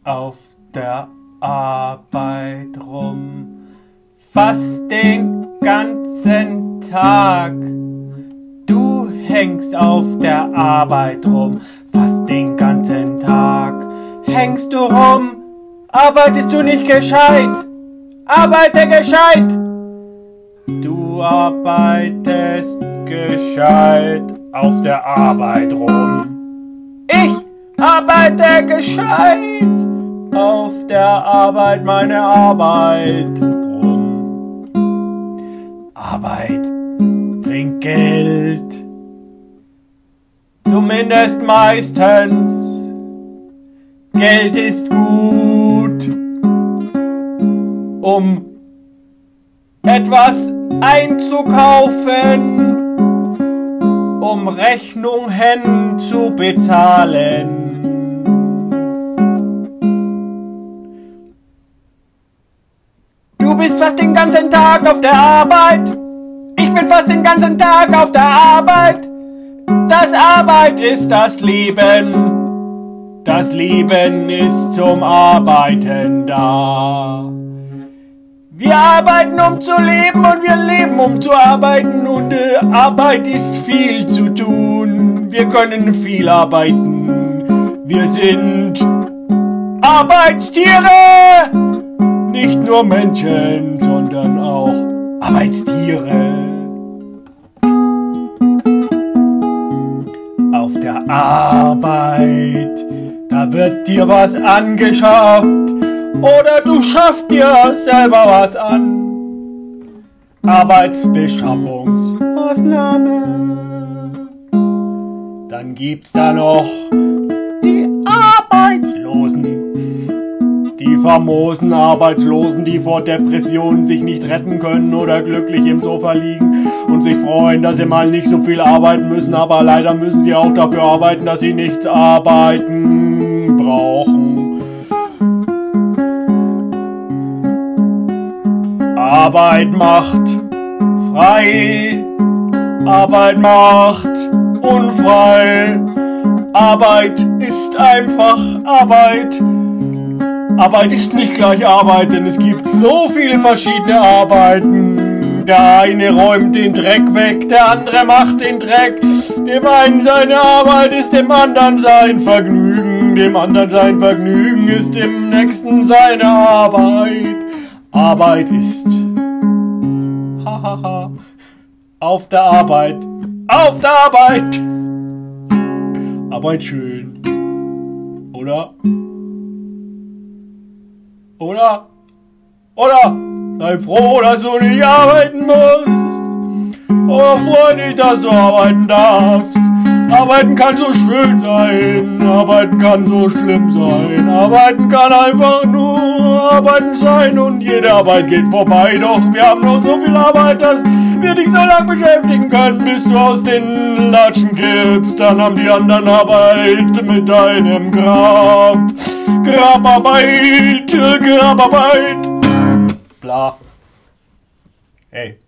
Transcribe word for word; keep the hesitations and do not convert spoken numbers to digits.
auf der Arbeit rum, fast den ganzen Tag. Du hängst auf der Arbeit rum, fast den ganzen Tag. Hängst du rum, arbeitest du nicht gescheit? Arbeite gescheit! Du arbeitest gescheit auf der Arbeit rum. Ich arbeite gescheit auf der Arbeit, meine Arbeit rum. Arbeit bringt Geld, zumindest meistens. Geld ist gut, um etwas einzukaufen, um Rechnungen zu bezahlen. Du bist fast den ganzen Tag auf der Arbeit. Ich bin fast den ganzen Tag auf der Arbeit. Das Arbeit ist das Leben. Das Leben ist zum Arbeiten da. Wir arbeiten, um zu leben, und wir leben, um zu arbeiten. Und äh, Arbeit ist viel zu tun. Wir können viel arbeiten. Wir sind Arbeitstiere. Nicht nur Menschen, sondern auch Arbeitstiere. Auf der Arbeit, da wird dir was angeschafft. Oder du schaffst dir selber was an. Arbeitsbeschaffungsmaßnahme. Dann gibt's da noch die Arbeitslosen. Die famosen Arbeitslosen, die vor Depressionen sich nicht retten können oder glücklich im Sofa liegen und sich freuen, dass sie mal nicht so viel arbeiten müssen, aber leider müssen sie auch dafür arbeiten, dass sie nicht arbeiten brauchen. Arbeit macht frei, Arbeit macht unfrei. Arbeit ist einfach Arbeit. Arbeit ist nicht gleich Arbeit, denn es gibt so viele verschiedene Arbeiten. Der eine räumt den Dreck weg, der andere macht den Dreck. Dem einen seine Arbeit ist dem anderen sein Vergnügen. Dem anderen sein Vergnügen ist dem nächsten seine Arbeit. Arbeit ist hahaha auf der Arbeit, auf der Arbeit. Arbeit schön, oder? Oder? Oder? Sei froh, dass du nicht arbeiten musst. Oder freu dich, dass du arbeiten darfst. Arbeiten kann so schön sein. Arbeiten kann so schlimm sein. Arbeiten kann einfach nur Arbeiten sein. Und jede Arbeit geht vorbei. Doch wir haben noch so viel Arbeit, dass wir dich so lange beschäftigen können, bis du aus den Latschen kippst. Dann haben die anderen Arbeit mit deinem Grab. Grabarbeit, Grabarbeit. Bla. Hey.